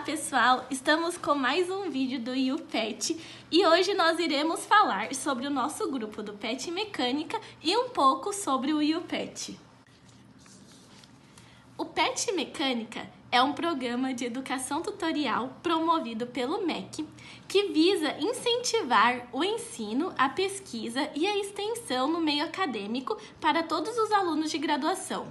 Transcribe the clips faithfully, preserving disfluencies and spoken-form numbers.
pessoal, estamos com mais um vídeo do YouPet e hoje nós iremos falar sobre o nosso grupo do Pet Mecânica e um pouco sobre o YouPet. O Pet Mecânica é um programa de educação tutorial promovido pelo M E C, que visa incentivar o ensino, a pesquisa e a extensão no meio acadêmico para todos os alunos de graduação.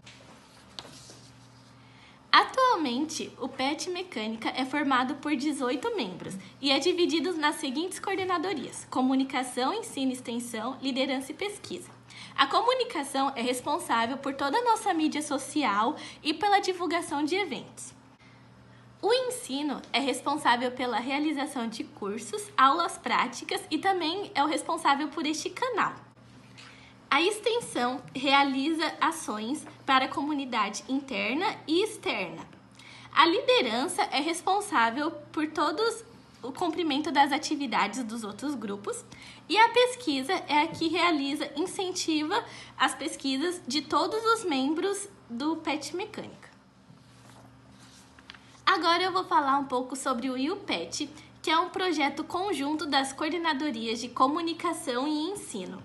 Atualmente, o Pet Mecânica é formado por dezoito membros e é dividido nas seguintes coordenadorias: comunicação, ensino e extensão, liderança e pesquisa. A comunicação é responsável por toda a nossa mídia social e pela divulgação de eventos. O ensino é responsável pela realização de cursos, aulas práticas e também é o responsável por este canal. A extensão realiza ações para a comunidade interna e externa. A liderança é responsável por todos o cumprimento das atividades dos outros grupos. E a pesquisa é a que realiza, incentiva as pesquisas de todos os membros do Pet Mecânica. Agora eu vou falar um pouco sobre o YouPet, que é um projeto conjunto das coordenadorias de comunicação e ensino.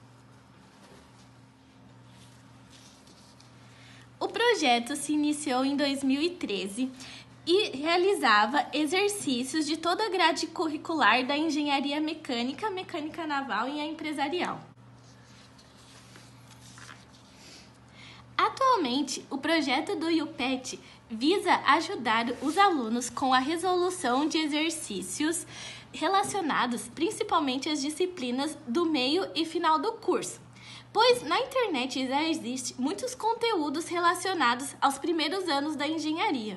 O projeto se iniciou em dois mil e treze e realizava exercícios de toda a grade curricular da engenharia mecânica, mecânica naval e empresarial. Atualmente, o projeto do YouPet visa ajudar os alunos com a resolução de exercícios relacionados principalmente às disciplinas do meio e final do curso, pois na internet já existem muitos conteúdos relacionados aos primeiros anos da engenharia.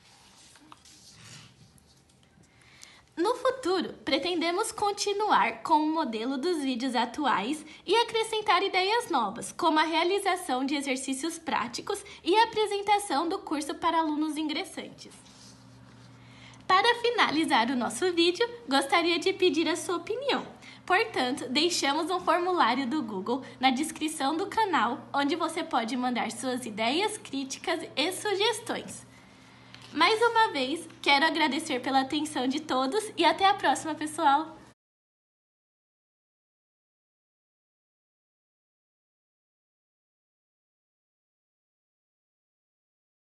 No futuro, pretendemos continuar com o modelo dos vídeos atuais e acrescentar ideias novas, como a realização de exercícios práticos e a apresentação do curso para alunos ingressantes. Para finalizar o nosso vídeo, gostaria de pedir a sua opinião. Portanto, deixamos um formulário do Google na descrição do canal, onde você pode mandar suas ideias, críticas e sugestões. Mais uma vez, quero agradecer pela atenção de todos e até a próxima, pessoal!